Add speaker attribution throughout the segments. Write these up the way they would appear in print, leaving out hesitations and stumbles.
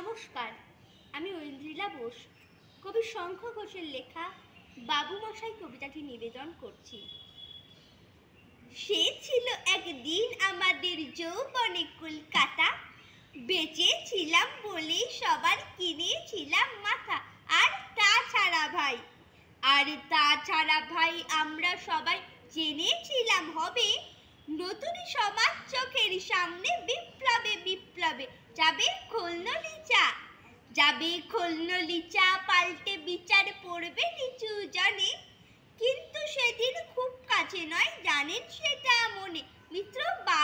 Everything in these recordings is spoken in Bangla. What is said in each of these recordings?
Speaker 1: নমস্কার, আমি ঐন্দ্রিলা বোস কবি শঙ্খ ঘোষের লেখা বাবু মশাই কবিতাটি নিবেদন করছি। সে ছিল একদিন আমাদের যৌবনে কলকাতা, বেঁচে ছিলাম বলে সবার কিনেছিলাম মাথা। আর তাছাড়া ভাই আমরা সবাই জেনেছিলাম হবে নতুন সমাজ চোখের সামনে বিপ্লবে বিপ্লবে যাবে খোলনলিচা পাল্টে বিচার পড়বে নিচু জনে। কিন্তু সেদিন খুব কাছে নয়, জানেন সেটা মনে। মিত্র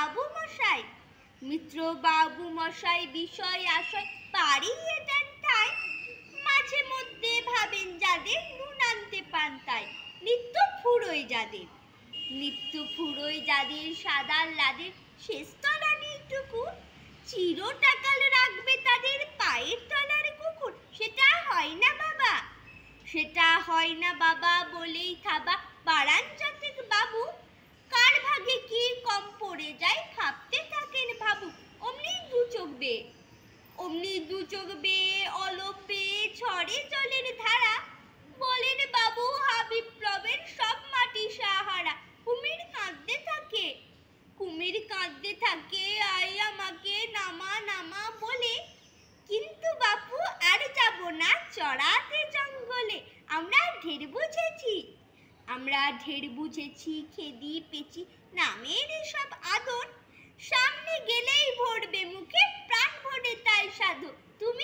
Speaker 1: বাবু মশাই বিষয় আশয় বাড়িয়ে দেন ঠায়, মাঝে মধ্যে ভাবেন যাদের নুন আনতে পান্তায়। নিত্য ফুরোয় যাদের সাদা লাদের শেষতলা নিটুকু, চিরটাকাল রাখবে তাদের পায়ের তলার কুকুর। সেটা হয় না বাবা বলেই থাবা বাড়ান যতেক বাবু। কার ভাগে কি কম পড়ে যায় ভাবতে থাকেন ভাবু। অমনি দু চোখ বেয়ে অলপ বেয়ে ঝরে জলের ধারা, বলেন বাবু হা বিপ্লবের সব মাটি সাহারা। কুমির কাঁদতে থাকে আই আমাকে নামা বলে, কিন্তু বাপু আর যাব না চড়াতে জঙ্গলে। আমরা ঢের বুঝেছি খেদি পেছি নামের এসব আদর, সামনে গেলেই ভরবে মুখে প্রাণ ভরে তাই সাধু। তুমি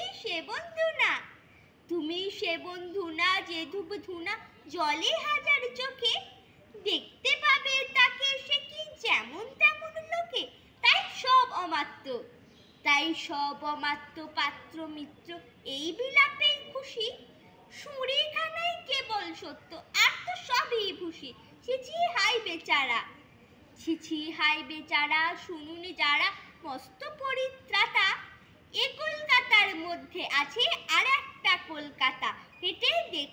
Speaker 1: সে বন্ধু না যে ধূপ ধুনা জলে হাজার চোখে, দেখতে পাবে তাকে সে কি যেমন তেমন লোকে। তাই সব অমাত্য পাত্র মিত্র এই বিলাপেই খুশি, সুরেখানাই কেবল সত্য আর তো সবই ভুসি। ছিছি হাই বেচারা শুনুন যারা মস্ত পরিত্রাতা, এ কলকাতার মধ্যে আছে আর একটা কলকাতা। হেঁটে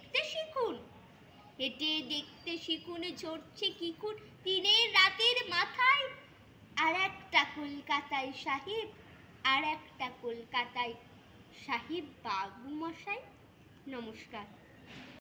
Speaker 1: দেখতে শিখুন ঝরছে কিকুন দিনের রাতের মাথায়। আর একটা কলকাতায় সাহেব বাবু মশাই। নমস্কার।